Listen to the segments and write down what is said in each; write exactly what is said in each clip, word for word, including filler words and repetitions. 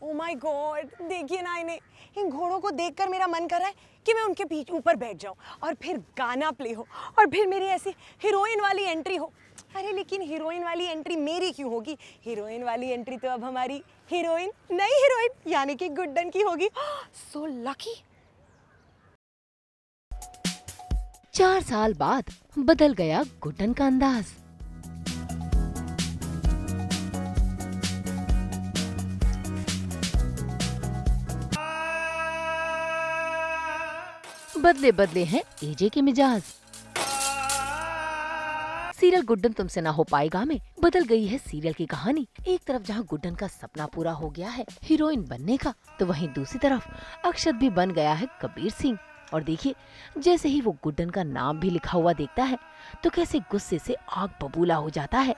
Oh my God, देखिए ना इन्हें, इन घोड़ों को देखकर मेरा मन कर रहा है कि मैं उनके पीछे ऊपर बैठ जाऊं और फिर गाना प्ले हो और फिर मेरी ऐसी हीरोइन वाली एंट्री हो। अरे लेकिन हीरोइन वाली एंट्री मेरी क्यों होगी? हीरोइन वाली एंट्री तो अब हमारी हीरोइन नई हीरोइन यानी कि गुड्डन की होगी। So lucky. चार साल बाद बदल गया गुड्डन का अंदाज। बदले बदले हैं एजे के मिजाज। सीरियल गुड्डन तुमसे ना हो पाएगा में बदल गई है सीरियल की कहानी। एक तरफ जहां गुड्डन का सपना पूरा हो गया है हीरोइन बनने का, तो वहीं दूसरी तरफ अक्षत भी बन गया है कबीर सिंह। और देखिए, जैसे ही वो गुड्डन का नाम भी लिखा हुआ देखता है तो कैसे गुस्से से आग बबूला हो जाता है।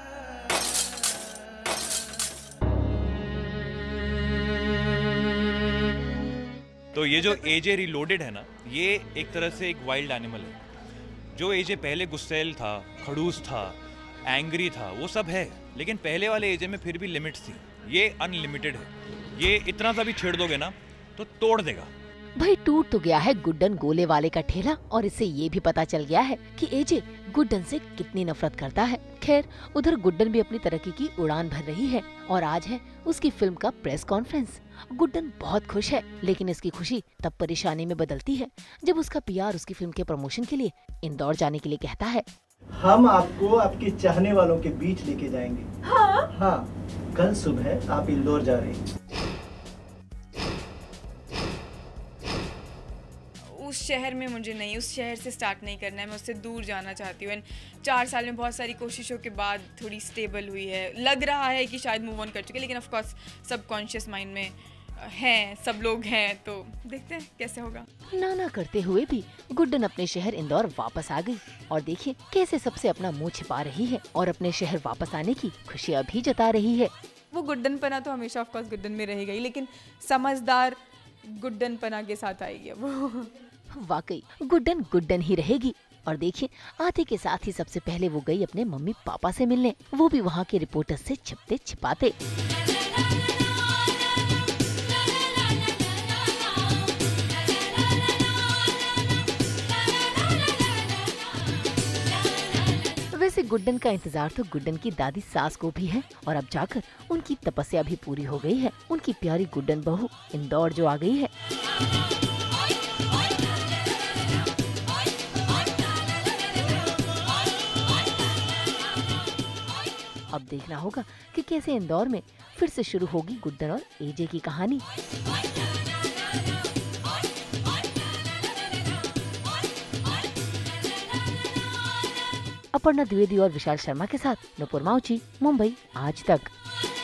तो ये जो एजे रिलोडेड है ना, ये एक तरह से एक वाइल्ड एनिमल है। जो एजे पहले गुस्सैल था, खड़ूस था, एंग्री था, वो सब है, लेकिन पहले वाले एजे में फिर भी लिमिट्स थी। ये अनलिमिटेड है। ये इतना सा भी छेड़ दोगे ना तो तोड़ देगा। भाई टूट तो गया है गुड्डन गोले वाले का ठेला, और इससे ये भी पता चल गया है कि एजे गुड्डन से कितनी नफरत करता है। खैर, उधर गुड्डन भी अपनी तरक्की की उड़ान भर रही है और आज है उसकी फिल्म का प्रेस कॉन्फ्रेंस। गुड्डन बहुत खुश है, लेकिन इसकी खुशी तब परेशानी में बदलती है जब उसका पीआर उसकी फिल्म के प्रमोशन के लिए इंदौर जाने के लिए कहता है, हम आपको आपके चाहने वालों के बीच लेके जाएंगे। हाँ? हाँ, कल सुबह आप इंदौर जा रहे हैं। उस शहर में मुझे नहीं, उस शहर से स्टार्ट नहीं करना है, मैं उससे दूर जाना चाहती हूँ। चार साल में बहुत सारी कोशिशों के बाद थोड़ी स्टेबल हुई है, लग रहा है कि शायद मूव ऑन कर चुके, लेकिन ऑफ कोर्स सबकॉन्शियस माइंड में हैं, सब लोग हैं, तो देखते हैं कैसे होगा। ना ना करते हुए भी गुड्डन अपने शहर इंदौर वापस आ गई और देखिए कैसे सबसे अपना मुंह छिपा रही है और अपने शहर वापस आने की खुशियाँ भी जता रही है। वो गुड्डन पना तो हमेशा ऑफ कोर्स गुड्डन में रहेगा ही, लेकिन समझदार गुड्डन पना के साथ आएगी वो। वाकई गुड्डन गुड्डन ही रहेगी। और देखिए, आते के साथ ही सबसे पहले वो गई अपने मम्मी पापा से मिलने, वो भी वहाँ के रिपोर्टर्स से छिपते छिपाते। वैसे गुड्डन का इंतजार तो गुड्डन की दादी सास को भी है और अब जाकर उनकी तपस्या भी पूरी हो गई है। उनकी प्यारी गुड्डन बहू इंदौर जो आ गई है। अब देखना होगा कि कैसे इंदौर में फिर से शुरू होगी गुड्डन और एजे की कहानी। अपर्णा द्विवेदी और विशाल शर्मा के साथ नुपुर माउची, मुंबई आज तक।